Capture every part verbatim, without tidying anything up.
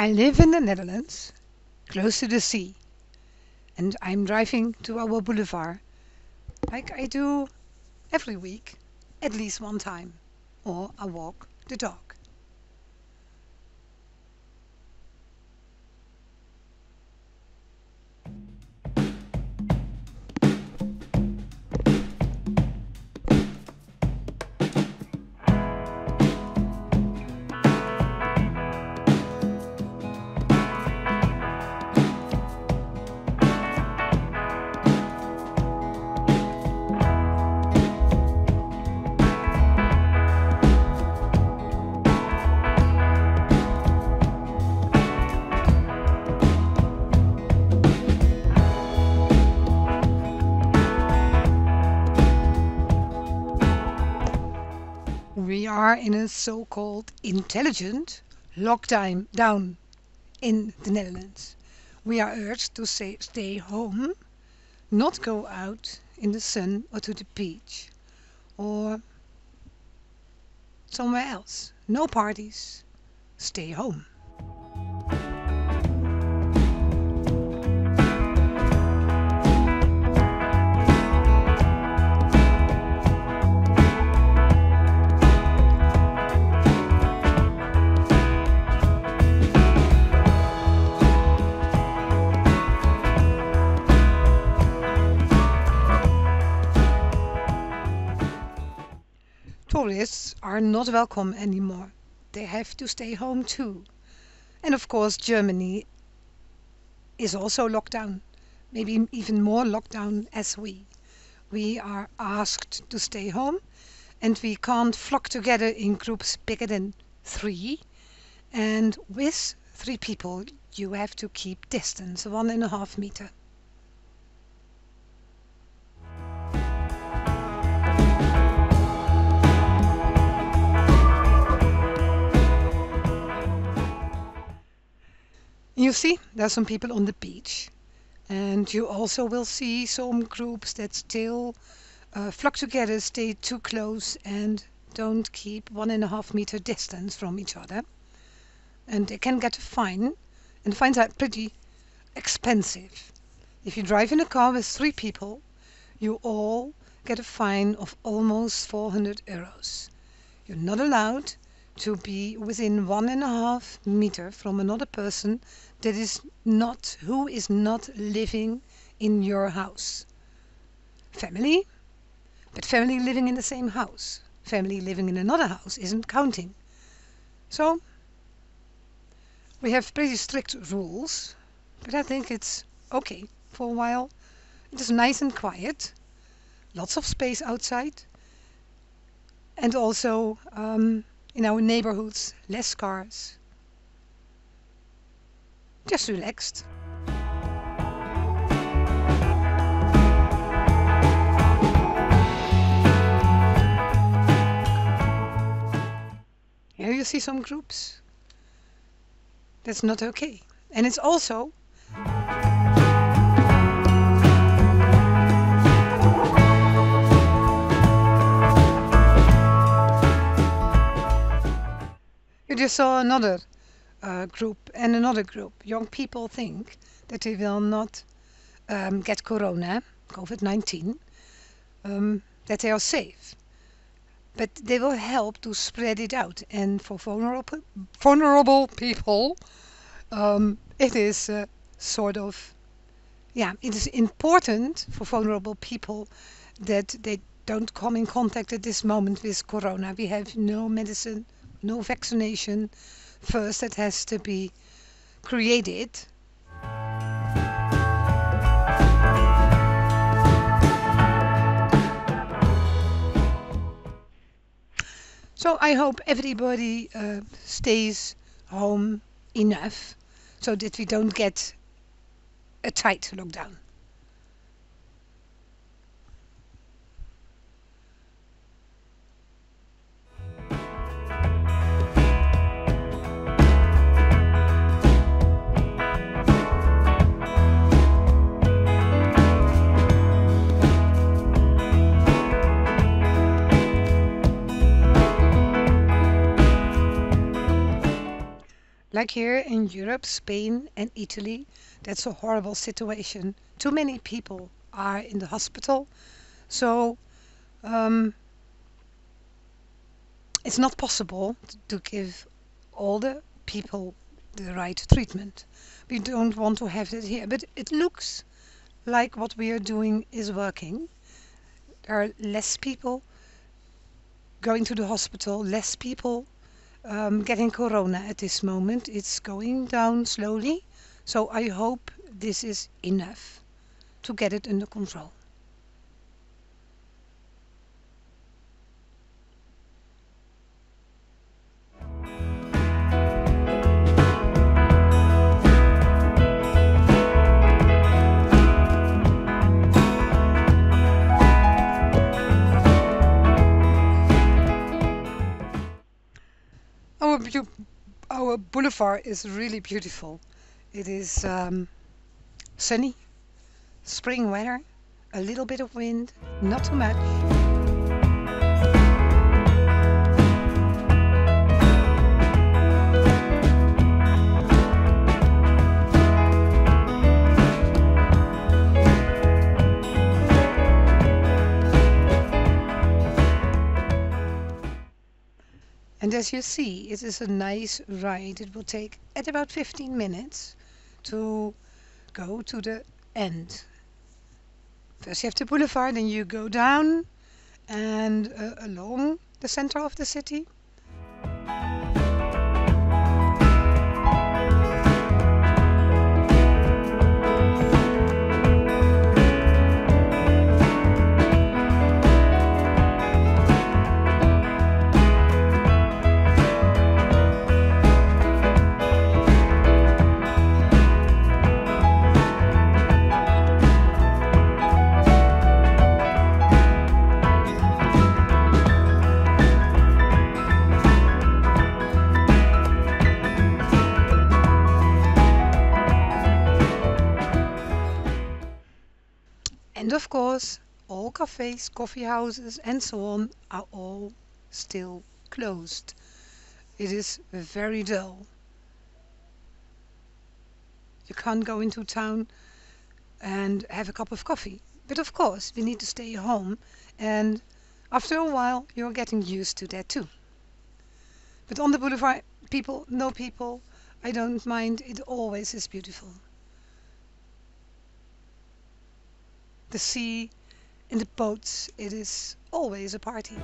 I live in the Netherlands, close to the sea, and I'm driving to our boulevard like I do every week, at least one time, or I walk the dog. We are in a so-called intelligent lockdown down in the Netherlands. We are urged to say, stay home, not go out in the sun or to the beach or somewhere else. No parties. Stay home. Tourists are not welcome anymore. They have to stay home too. And of course, Germany is also locked down, maybe even more locked down as we. We are asked to stay home and we can't flock together in groups bigger than three. And with three people, you have to keep distance, one and a half meter. You see, there are some people on the beach, and you also will see some groups that still uh, flock together, stay too close, and don't keep one and a half meter distance from each other. And they can get a fine, and fines are pretty expensive. If you drive in a car with three people, you all get a fine of almost four hundred euros. You're not allowed to be within one and a half meter from another person that is not who is not living in your house. Family, but family living in the same house. Family living in another house isn't counting. So we have pretty strict rules, but I think it's okay for a while. It is nice and quiet, lots of space outside, and also um, in our neighborhoods, less cars. Just relaxed. Here you see some groups. That's not okay. And it's also you just saw another uh, group and another group. Young people think that they will not um, get corona, COVID nineteen, um, that they are safe. But they will help to spread it out. And for vulnerable, vulnerable people, um, it is uh, sort of, yeah, it is important for vulnerable people that they don't come in contact at this moment with corona. We have no medicine, no vaccination. First, it has to be created. So I hope everybody uh, stays home enough so that we don't get a tight lockdown. Like here in Europe, Spain and Italy, that's a horrible situation. Too many people are in the hospital, so um, it's not possible t- to give all the people the right treatment. We don't want to have it here, but it looks like what we are doing is working. There are less people going to the hospital, less people um, getting corona at this moment. It's going down slowly, so I hope this is enough to get it under control. Our beau- our boulevard is really beautiful. It is um, sunny, spring weather, a little bit of wind, not too much. And as you see, it is a nice ride. It will take at about fifteen minutes to go to the end. First you have the boulevard, then you go down and uh, along the center of the city. And of course, all cafes, coffee houses, and so on are all still closed. It is very dull. You can't go into town and have a cup of coffee. But of course, we need to stay home, and after a while, you're getting used to that too. But on the boulevard, people, no people, I don't mind. It always is beautiful. The sea and the boats, it is always a party.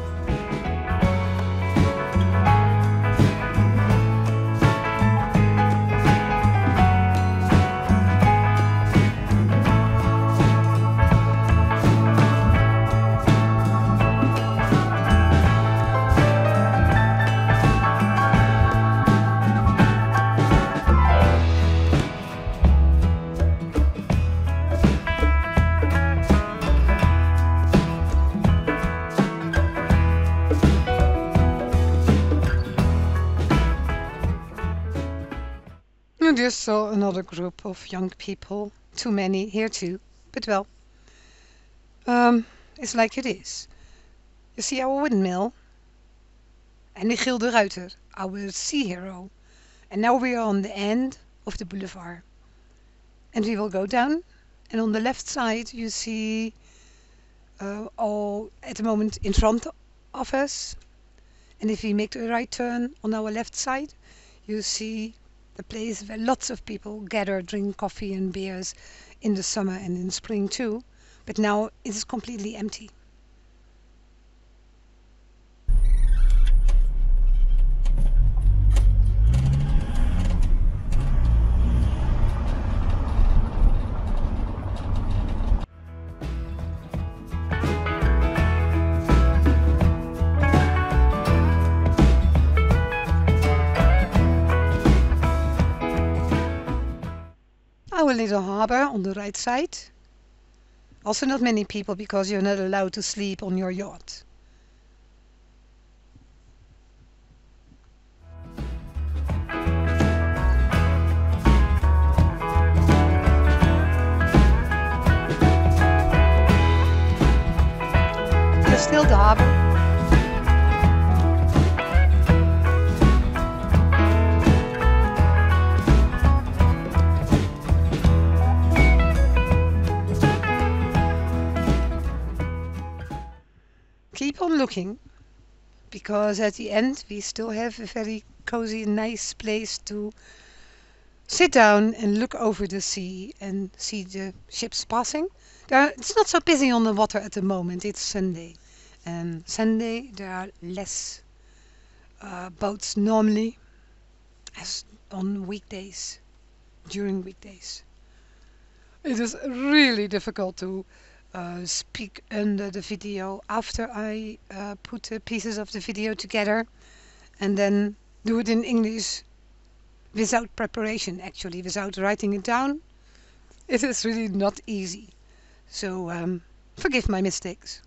And just saw another group of young people, too many here too, but well, um, it's like it is. You see our windmill and Michiel de Ruiter, our sea hero. And now we are on the end of the boulevard. And we will go down, and on the left side you see uh, all at the moment in front of us. And if we make the right turn on our left side, you see the place where lots of people gather, drink coffee and beers in the summer and in spring too. But now it is completely empty. Our little harbor on the right side. Also not many people because you're not allowed to sleep on your yacht. There's still the harbor. looking, because at the end we still have a very cozy and nice place to sit down and look over the sea and see the ships passing. There, it's not so busy on the water at the moment. It's Sunday, and Sunday there are less uh, boats normally as on weekdays, during weekdays. It is really difficult to uh, speak under the video after I uh, put the pieces of the video together and then do it in English without preparation, actually, without writing it down. It is really not easy. So um, forgive my mistakes.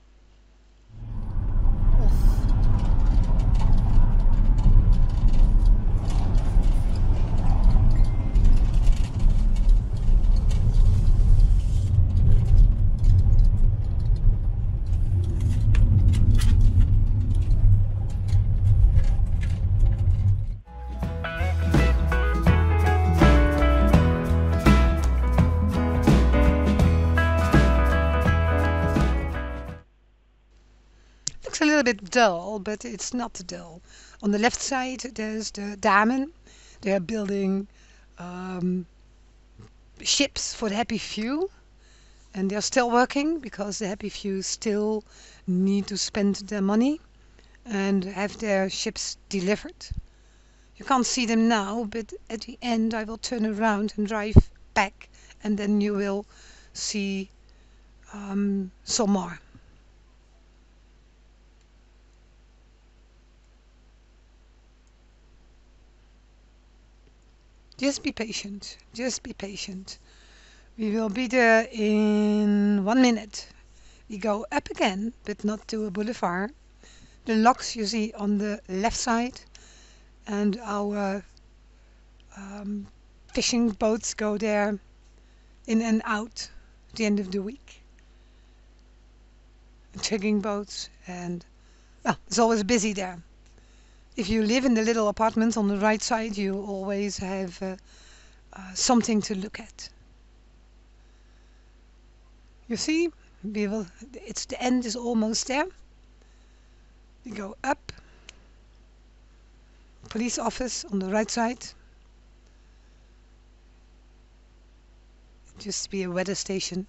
Looks a little bit dull, but it's not dull. On the left side there's the Damen. They are building um, ships for the Happy Few, and they're still working because the Happy Few still need to spend their money and have their ships delivered. You can't see them now, but at the end I will turn around and drive back, and then you will see um, some more. Just be patient, just be patient. We will be there in one minute. We go up again, but not to a boulevard. The locks you see on the left side, and our um, fishing boats go there in and out at the end of the week. Tugging boats, and well, it's always busy there. If you live in the little apartments on the right side, you always have uh, uh, something to look at. You see, we will. It's the end is almost there. We go up. Police office on the right side. It used to be a weather station.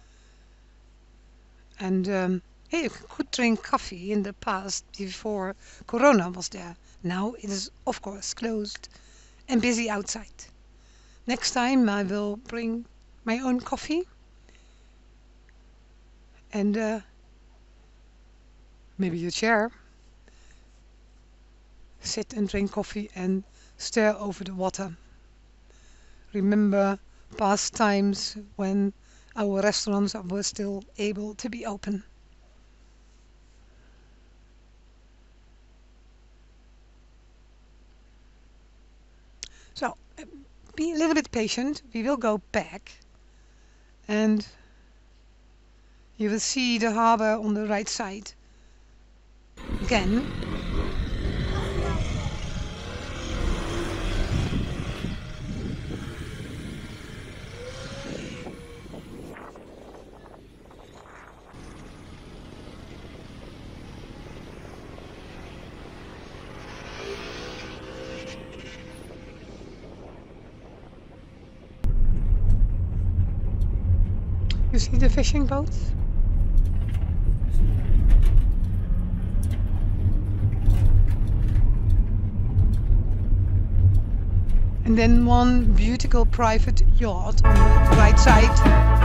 And um, hey, you could drink coffee in the past before Corona was there. Now it is of course closed and busy outside. Next time I will bring my own coffee and uh, maybe a chair. Sit and drink coffee and stare over the water. Remember past times when our restaurants were still able to be open. So, be a little bit patient. We will go back and you will see the harbor on the right side again. You see the fishing boats? And then one beautiful private yacht on the right side.